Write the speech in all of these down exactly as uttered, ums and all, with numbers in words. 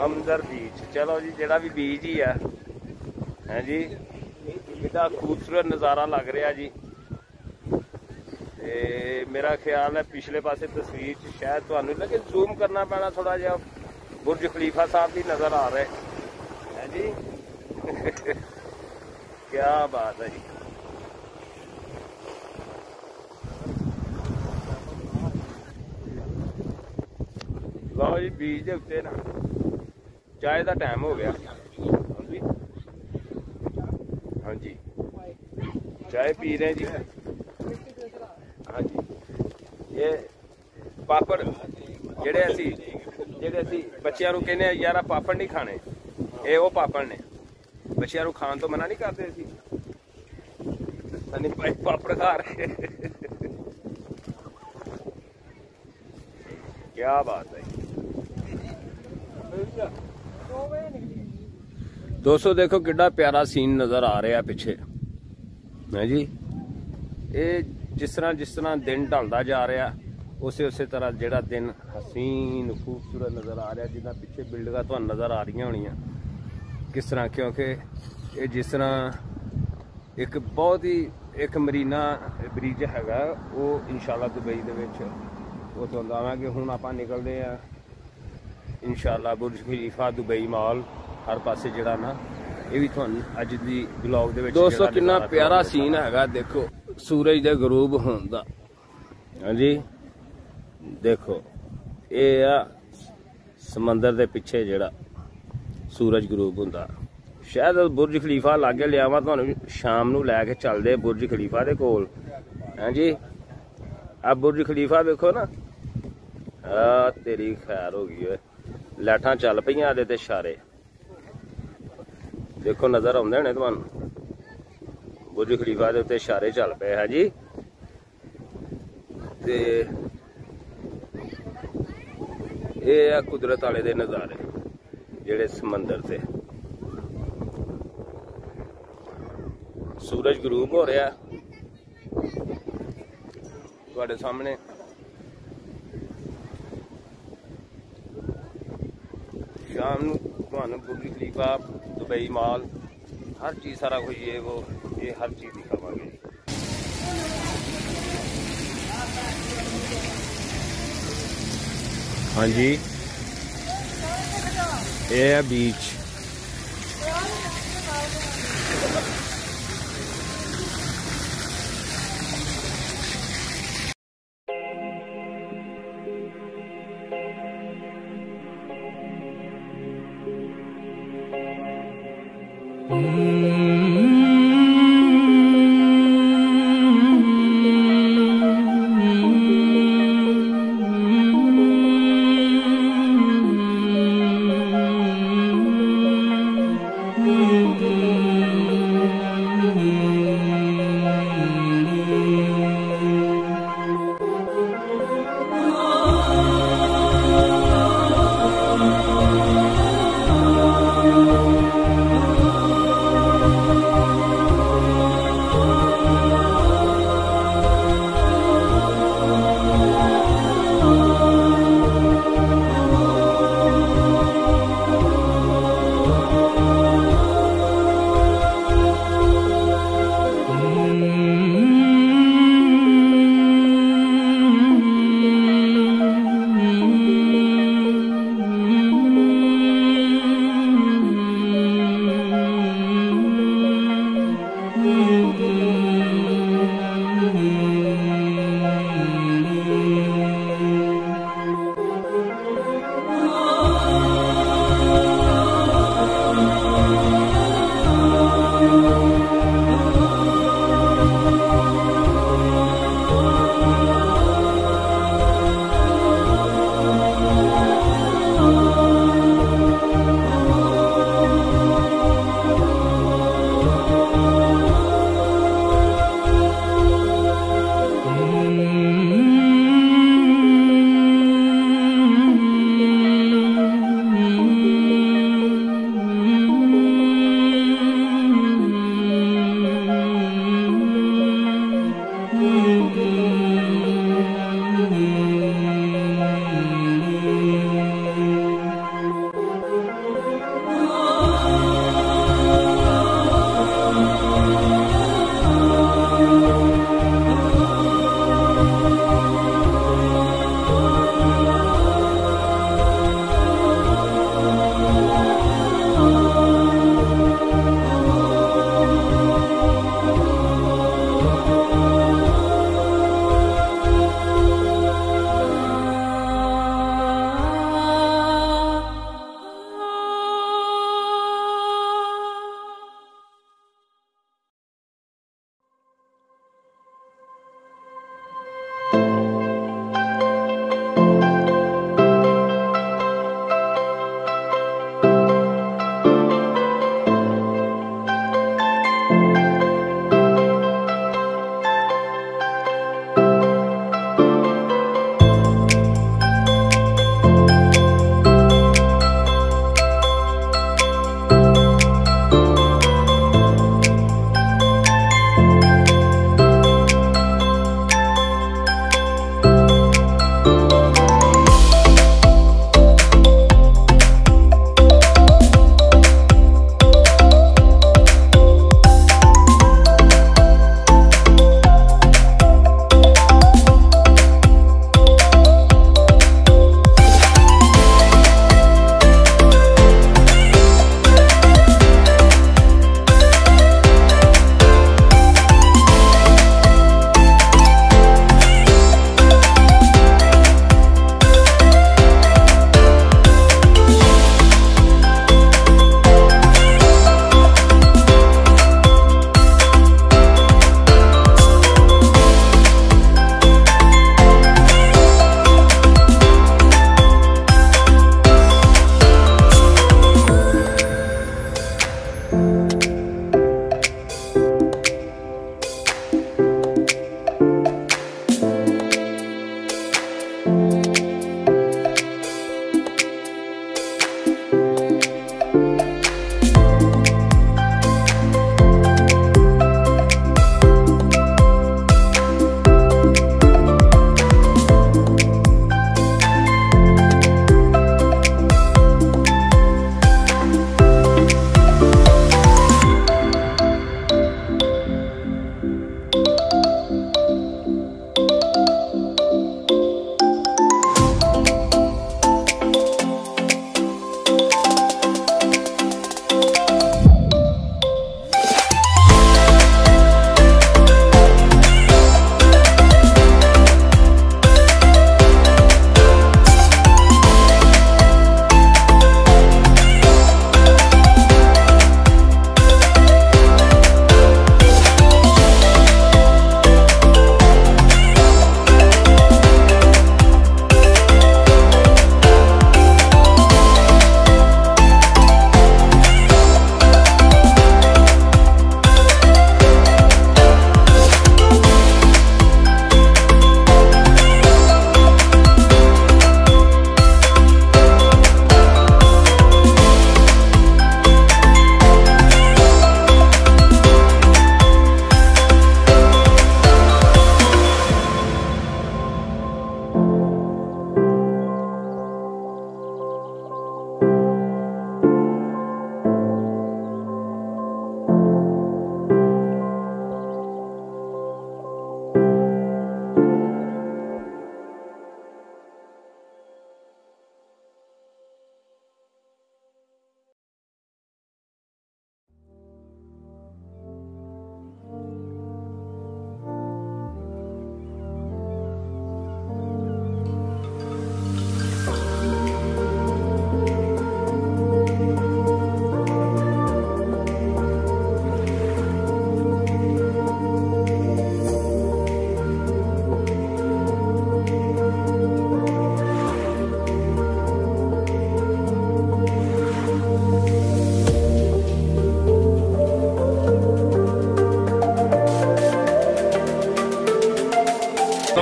समंदर बीच। चलो जी, जेड़ा भी बीच ही है है जी, कितना खूबसूरत नज़ारा लग रहा जी। ते मेरा ख्याल है पिछले पासे तस्वीर च शायद तुहानू लेकिन जूम करना पैना थोड़ा जिहा, बुर्ज खलीफा साहब भी नज़र आ रहे है जी। क्या बात है जी। लो जी, बीच के उत्ते ना चाय का टाइम हो गया। हाँ जी, हाँ जी, चाय पी रहे जी। हाँ जी, ये पापड़ जेड़े असी जेड़े असी बच्चियां नूं कहने यार पापड़ नहीं खाने, ये वो पापड़ ने। बच्चियां नूं खाण तो मना नहीं करते असी, नहीं भाई पापड़ खा रहे। क्या बात है दोस्तों, देखो कितना प्यारा सीन नजर आ रहा है पिछे है जी। ये जिस तरह जिस तरह दिन ढलता जा रहा उस उस तरह जेड़ा दिन हसीन खूबसूरत नज़र आ रहा, जिदा पिछे बिल्डिंगां तुहानू नज़र आ रही होनियां किस तरह, क्योंकि ये जिस तरह एक बहुत ही एक मरीना ब्रिज हैगा वो इंशाल्लाह दुबई दे विच वो तुहानू दवांगे। हुण आपां निकलदे आ इंशाल्लाह बुर्ज खलीफा दुबई मॉल हर पासे जेड़ा ना, ये भी तुहानू अज दी ब्लॉग दे विच दोस्तों कितना प्यारा सीन हैगा। देखो सूरज दे गरूब होण दा। हाँ जी, देखो ये आ समंदर दे पिछे जेड़ा सूरज गरूब हुंदा। शायद बुर्ज खलीफा लागे लियावां तुहानू शाम नू लैके चलदे बुर्ज खलीफा दे कोल। हाँ जी, अब बुर्ज खलीफा देखो ना, आ तेरी खैर हो गई है, लाइटां चल पईयां दे ते इशारे देखो नजर आउंदे होणे तुहानू। बुर्ज खलीफा दे उत्ते इशारे चल पे है जी। ते ये है कुदरत वाले दे नज़ारे जेड़े समंदर से। सूरज गरूब हो रहा तुहाडे सामने। शाम नू तुहानू बुर्ज खलीफा दुबई मॉल हर चीज सारा कुछ ये वो ये हर चीज दिखावांगे। हाँ जी, ये है बीच।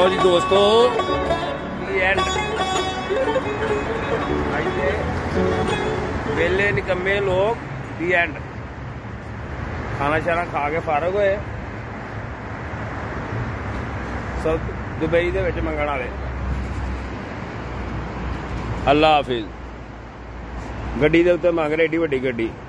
लो जी दोस्तों, एंड वेले निकम्मे लोग दी एंड। खाना शाना खा के फारग होए, सब दुबई दे विच मंगण वाले। अल्लाह हाफिज। गड्डी दे उत्ते मंग रहे एडी वड्डी गड्डी।